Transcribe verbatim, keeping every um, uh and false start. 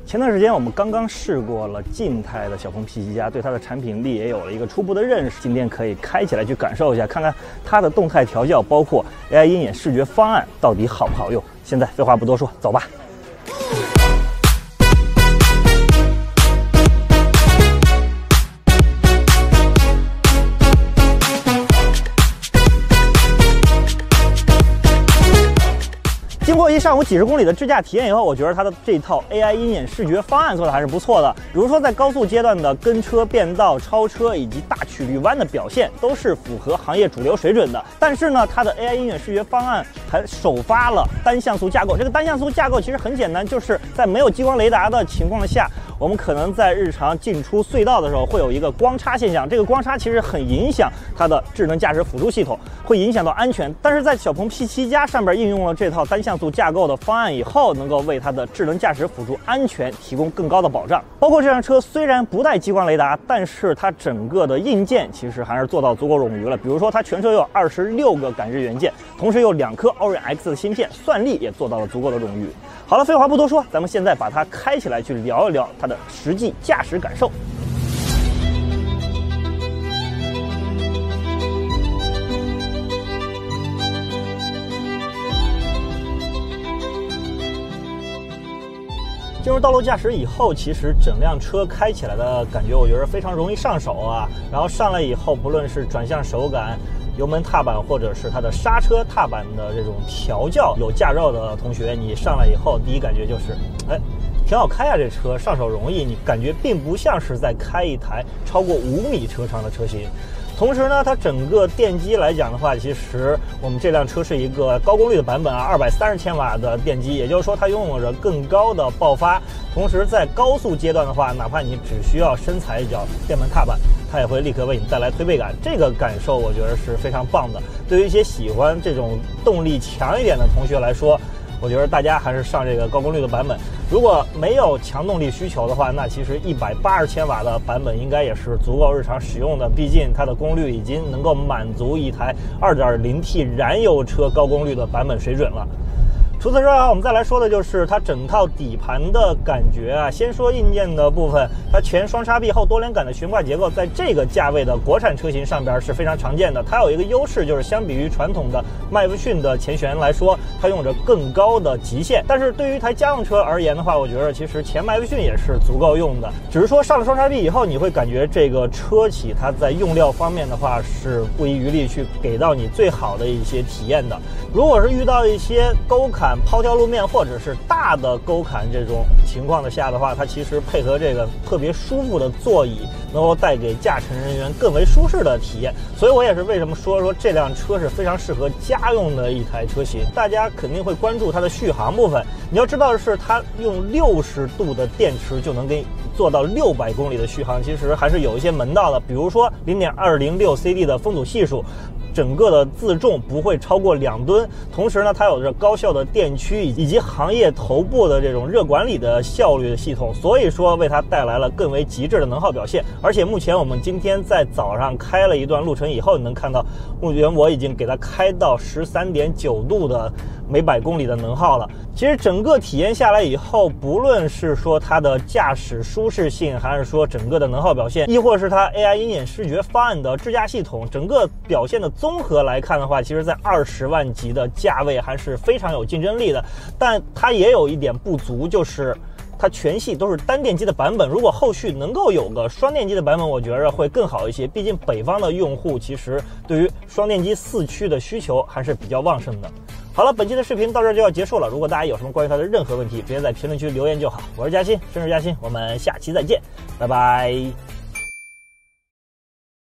前段时间我们刚刚试过了静态的小鹏 P 七加，对它的产品力也有了一个初步的认识。今天可以开起来去感受一下，看看它的动态调教，包括 A I 鹰眼视觉方案到底好不好用。现在废话不多说，走吧。经过一上午几十公里的自驾体验以后，我觉得它的这套 A I 鹰眼视觉方案做的还是不错的。比如说在高速阶段的跟车、变道、超车以及大曲率弯的表现，都是符合行业主流水准的。但是呢，它的 A I 鹰眼视觉方案还首发了单像素架构。这个单像素架构其实很简单，就是在没有激光雷达的情况下，我们可能在日常进出隧道的时候会有一个光差现象。这个光差其实很影响它的智能驾驶辅助系统，会影响到安全。但是在小鹏 P 七加上边应用了这套单像素架构的方案以后，能够为它的智能驾驶辅助安全提供更高的保障。包括这辆车虽然不带激光雷达，但是它整个的硬件其实还是做到足够冗余了。比如说它全车有二十六个感知元件，同时有两颗 Orin X 的芯片，算力也做到了足够的冗余。好了，废话不多说，咱们现在把它开起来，去聊一聊它的实际驾驶感受。进入道路驾驶以后，其实整辆车开起来的感觉，我觉得非常容易上手啊。然后上来以后，不论是转向手感、油门踏板，或者是它的刹车踏板的这种调教，有驾照的同学，你上来以后第一感觉就是，哎，挺好开啊，这车上手容易，你感觉并不像是在开一台超过五米车长的车型。同时呢，它整个电机来讲的话，其实我们这辆车是一个高功率的版本啊，二百三十千瓦的电机，也就是说它拥有着更高的爆发。同时在高速阶段的话，哪怕你只需要深踩一脚电门踏板，它也会立刻为你带来推背感，这个感受我觉得是非常棒的。对于一些喜欢这种动力强一点的同学来说，我觉得大家还是上这个高功率的版本。如果没有强动力需求的话，那其实一百八十千瓦的版本应该也是足够日常使用的，毕竟它的功率已经能够满足一台 二点零 T 燃油车高功率的版本水准了。除此之外，我们再来说的就是它整套底盘的感觉啊。先说硬件的部分，它全双叉臂后多连杆的悬挂结构，在这个价位的国产车型上边是非常常见的。它有一个优势，就是相比于传统的麦弗逊的前悬来说，它用着更高的极限。但是对于一台家用车而言的话，我觉得其实前麦弗逊也是足够用的。只是说上了双叉臂以后，你会感觉这个车企它在用料方面的话是不遗余力去给到你最好的一些体验的。如果是遇到一些沟坎、抛跳路面或者是大的沟坎这种情况的下的话，它其实配合这个特别舒服的座椅，能够带给驾乘人员更为舒适的体验。所以我也是为什么说说这辆车是非常适合家用的一台车型。大家肯定会关注它的续航部分，你要知道的是，它用六十度的电池就能给你做到六百公里的续航，其实还是有一些门道的。比如说 零点二零六 C D 的风阻系数，整个的自重不会超过两吨，同时呢，它有着高效的电驱以及行业头部的这种热管理的效率的系统，所以说为它带来了更为极致的能耗表现。而且目前我们今天在早上开了一段路程以后，你能看到，目前我已经给它开到 十三点九度的每百公里的能耗了。其实整个体验下来以后，不论是说它的驾驶舒适性，还是说整个的能耗表现，亦或是它 A I 鹰眼视觉方案的智驾系统，整个表现的综合来看的话，其实在二十万级的价位还是非常有竞争力的。但它也有一点不足，就是它全系都是单电机的版本，如果后续能够有个双电机的版本，我觉得会更好一些。毕竟北方的用户其实对于双电机四驱的需求还是比较旺盛的。好了，本期的视频到这就要结束了。如果大家有什么关于它的任何问题，直接在评论区留言就好。我是嘉欣，绅士嘉欣，我们下期再见，拜拜。